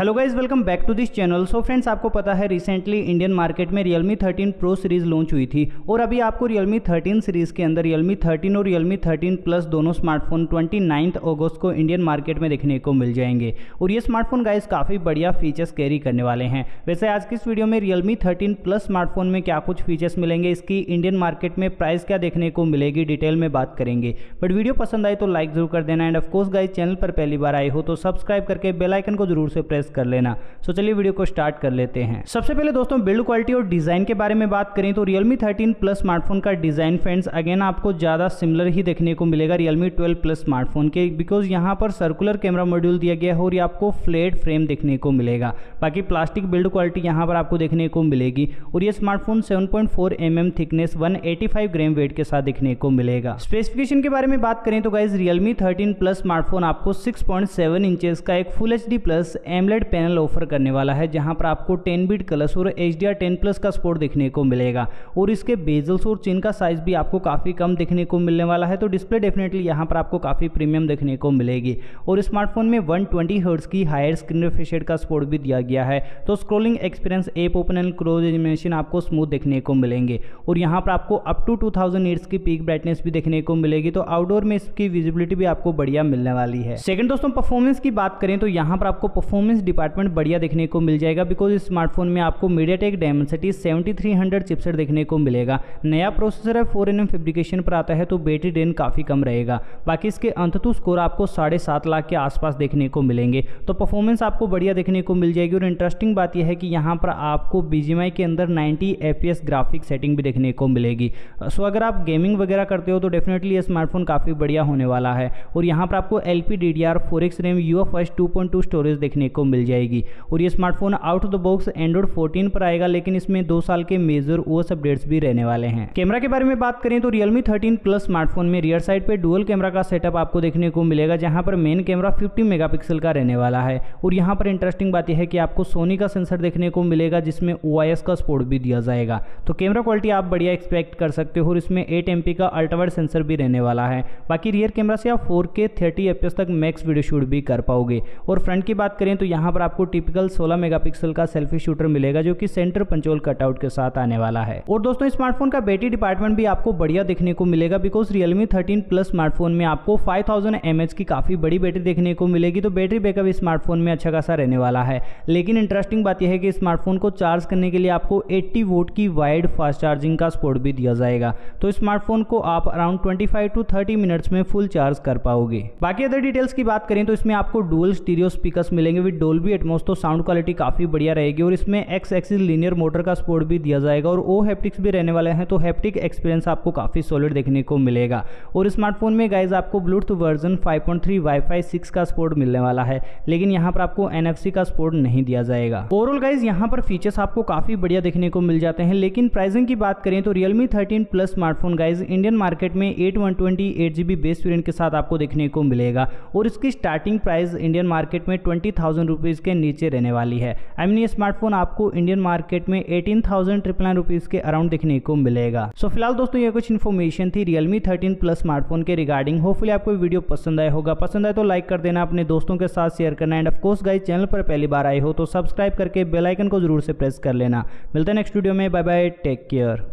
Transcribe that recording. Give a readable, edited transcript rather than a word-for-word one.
Hello guys, welcome back to this channel. So friends, आपको पता है रिसेंटली इंडियन मार्केट में Realme 13 Pro सीरीज लॉन्च हुई थी और अभी आपको Realme 13 सीरीज के अंदर Realme 13 और Realme 13 Plus दोनों स्मार्टफोन 29 अगस्त को इंडियन मार्केट में देखने को मिल जाएंगे। और ये स्मार्टफोन गाइज काफ़ी बढ़िया फीचर्स कैरी करने वाले हैं। वैसे आज की इस वीडियो में Realme 13 Plus स्मार्टफोन में क्या कुछ फीचर्स मिलेंगे, इसकी इंडियन मार्केट में प्राइस क्या देखने को मिलेगी, डिटेल में बात करेंगे। बट वीडियो पसंद आए तो लाइक जरूर कर देना एंड ऑफकोर्स गाइज चैनल पर पहली बार आए हो तो सब्सक्राइब करके बेल आइकन को जरूर से प्रेस कर लेना। तो चलिए वीडियो को स्टार्ट कर लेते हैं। सबसे पहले दोस्तों बिल्ड क्वालिटी और डिजाइन के बारे में बात करें तो Realme 13 Plus स्मार्टफोन का डिजाइन फ्रेंड्स अगेन आपको ज्यादा सिमिलर ही देखने को मिलेगा Realme 12 Plus स्मार्टफोन के, बिकॉज यहाँ पर सर्कुलर कैमरा मॉड्यूल दिया गया है और ये आपको फ्लैट फ्रेम देखने को मिलेगा। बाकी प्लास्टिक बिल्ड क्वालिटी यहाँ पर आपको देखने को मिलेगी और ये smartphone 7.4 mm thickness 185 gram weight के साथ देखने को मिलेगा। स्पेसिफिकेशन के बारे में बात करें तो गाइज Realme 13 Plus स्मार्टफोन आपको 6.7 इंचेस का एक full HD plus AMOLED panel offer करने वाला है, जहां पर आपको 10 बिट कलर्स और HDR10+ का सपोर्ट देखने को मिलेगा। और इसके बेजल्स और चिन का साइज भी आपको काफ़ी कम देखने को मिलने वाला है, तो डिस्प्ले डेफिनेटली यहां पर आपको काफ़ी प्रीमियम देखने को मिलेगी। और स्मार्टफोन में 120 हर्ट्ज की हायर स्क्रीन रिफ्रेश रेट का सपोर्ट भी दिया गया है, तो scrolling experience, app open and close animation आपको स्मूथ देखने को मिलेंगे। और यहाँ पर आपको अप टू 2000 नीट्स की पीक ब्राइटनेस भी देखने को मिलेगी, तो आउटडोर में इसकी विजिबिलिटी भी आपको बढ़िया मिलने वाली है। सेकंड दोस्तों परफॉर्मेंस की बात करें तो यहाँ पर आपको परफॉर्मेंस डिपार्टमेंट बढ़िया देखने को मिल जाएगा, बिकॉज इस स्मार्टफोन में आपको MediaTek Dimensity 7300 चिपसेट देखने को मिलेगा। नया प्रोसेसर है, 4nm फैब्रिकेशन पर आता है, तो बैटरी ड्रेन काफ़ी कम रहेगा। बाकी इसके अंततः स्कोर आपको 7.5 लाख के आसपास देखने को मिलेंगे, तो परफॉर्मेंस आपको बढ़िया देखने को मिल जाएगी। और इंटरेस्टिंग बात यह है कि यहाँ पर आपको BGMI के अंदर 90 FPS ग्राफिक सेटिंग भी देखने को मिलेगी। सो अगर आप गेमिंग वगैरह करते हो तो डेफिनेटली ये स्मार्टफोन काफ़ी बढ़िया होने वाला है। और यहाँ पर आपको LPDDR4X RAM UFS 2.2 स्टोरेज देखने को मिल जाएगी। और ये smartphone out of the box Android 14 पर आएगा, लेकिन इसमें 2 साल के मेजर OS अपडेट्स भी रहने वाले हैं। कैमरा के बारे में बात करें तो Realme 13 Plus स्मार्टफोन में रियर साइड पे डुअल कैमरा का सेटअप आपको देखने को मिलेगा, जहां पर मेन कैमरा 50 मेगापिक्सल का रहने वाला है। और यहां पर इंटरेस्टिंग बात यह है कि आपको सोनी का सेंसर देखने को मिलेगा, जिसमें OIS का सपोर्ट भी दिया जाएगा। तो कैमरा क्वालिटी आप बढ़िया एक्सपेक्ट कर सकते हो और इसमें 8 MP का अल्ट्रावाइड सेंसर भी रहने वाला है। बाकी रियर कैमरा से आप 4K 30 FPS तक मैक्स वीडियो शूट भी कर पाओगे। और फ्रंट की बात करें तो यहाँ पर आपको टिपिकल 16 मेगापिक्सल का सेल्फी शूटर मिलेगा, जो कि सेंटर पंचोल कटआउट के साथ आने वाला है। और दोस्तों स्मार्टफोन का बैटरी डिपार्टमेंट भी आपको बढ़िया देखने को मिलेगा, बिकॉज Realme 13 Plus स्मार्टफोन में आपको 5000 mAh की काफी बड़ी बैटरी देखने को मिलेगी, तो बैटरी बैकअप स्मार्टफोन में अच्छा खासा रहने वाला है। लेकिन इंटरेस्टिंग बात यह है कि स्मार्टफोन को चार्ज करने के लिए आपको 80 वोट की वाइड फास्ट चार्जिंग का सपोर्ट भी दिया जाएगा, तो स्मार्टफोन को आप अराउंड 25 to 30 मिनट्स में फुल चार्ज कर पाओगे। बाकी अदर डिटेल्स की बात करें तो इसमें आपको डुअल स्टीरियो स्पीकर्स मिलेंगे विद डोल्बी एटमॉस, तो साउंड क्वालिटी काफी बढ़िया रहेगी। और इसमें X एक्सिस लीनियर मोटर का सपोर्ट भी दिया जाएगा और ओ हैप्टिक्स भी रहने वाले हैं, तो हैप्टिक एक्सपीरियंस आपको काफी सॉलिड देखने को मिलेगा। और स्मार्टफोन में गाइज आपको ब्लूटूथ वर्जन 5.3 Wi-Fi 6 का सपोर्ट मिलने वाला है, लेकिन यहाँ पर आपको NFC का सपोर्ट नहीं दिया जाएगा। ओवरऑल गाइज यहाँ पर फीचर्स आपको काफी बढ़िया देखने को मिल जाते हैं। लेकिन प्राइसिंग की बात करें तो Realme 13 Plus smartphone guys Indian market में 8/128 8GB बेस वेरिएंट के साथ आपको देखने को मिलेगा और इसकी स्टार्टिंग प्राइस इंडियन मार्केट में 20,000 रुपीज के नीचे रहने वाली है। आई मीन ये स्मार्टफोन आपको इंडियन मार्केट में 18,999 रुपीज के अराउंड देखने को मिलेगा। सो फिलहाल दोस्तों ये कुछ इन्फॉर्मेशन थी Realme 13 Plus स्मार्टफोन के रिगार्डिंग। होपफुली आपको वीडियो पसंद आया होगा। पसंद आए तो लाइक कर देना, अपने दोस्तों के साथ शेयर करना and of course guys channel पर पहली बार आए हो तो सब्सक्राइब करके बेल आइकन को जरूर से प्रेस कर लेना। मिलते हैं नेक्स्ट वीडियो में। Bye bye, take care.